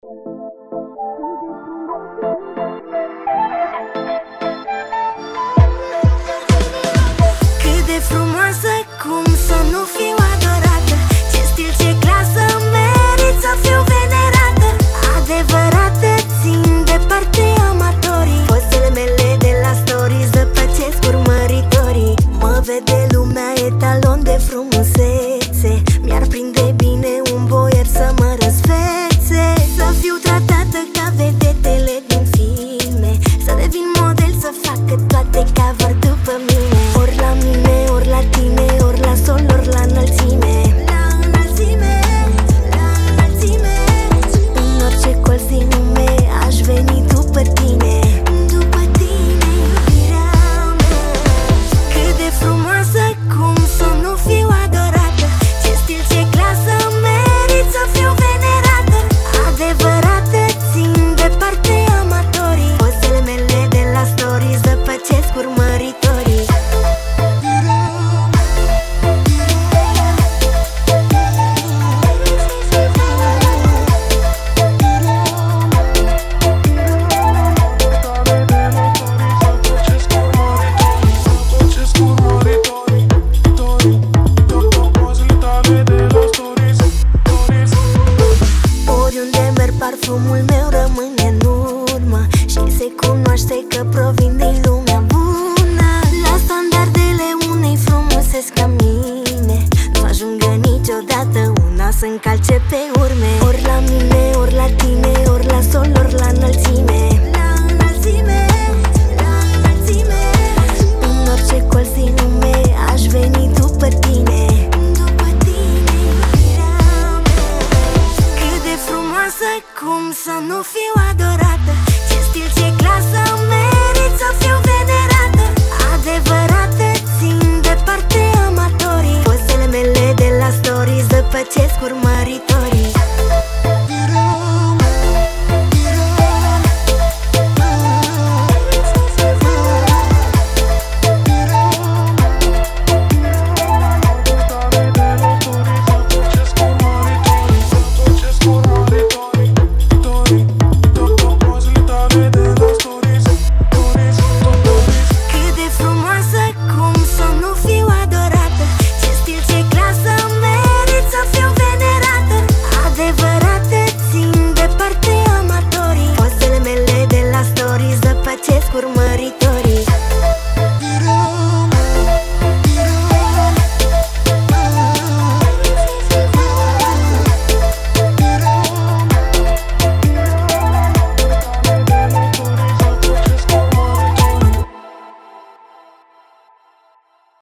Cât de frumoasă, cum să nu fiu adorată. Ce stil, ce clasă, merit să fiu venerată. Adevărată, țin departe amatorii. Pozele mele de la stories zăpăcesc urmăritorii. Mă vede lumea etalon de frumusețe. Mi-ar prinde bine un boier să mă răsfețe. Să fiu tratată ca vedetele din filme. Să devin model, să facă toate cover după mine. Ori la mine, ori la tine, ori la sol, ori la înălțime. La înălțime, la înălțime. În orice colț din lume aș veni după tine. După tine, iubirea mea. Cât de frumoasă, cum să nu fiu adorată. Ce stil, ce clasă, merit să fiu venerată. Adevărată, țin departe amatorii. Pozele mele de la stories zăpăcesc urmăritorii. Oriunde merg, parfumul meu rămâne în urmă. Și se cunoaște că provin din lumea bună. La standardele unei frumuseți ca mine nu ajungă niciodată una să încalce pe urme. Ori la mine, ori la tine, ori la sol, ori la înălțime. La înălțime, la înălțime. În orice colț din lume aș veni după tine. După tine, iubirea mea. Cât de frumoasă, cum să nu fiu adorată. Ce stil, ce clasă,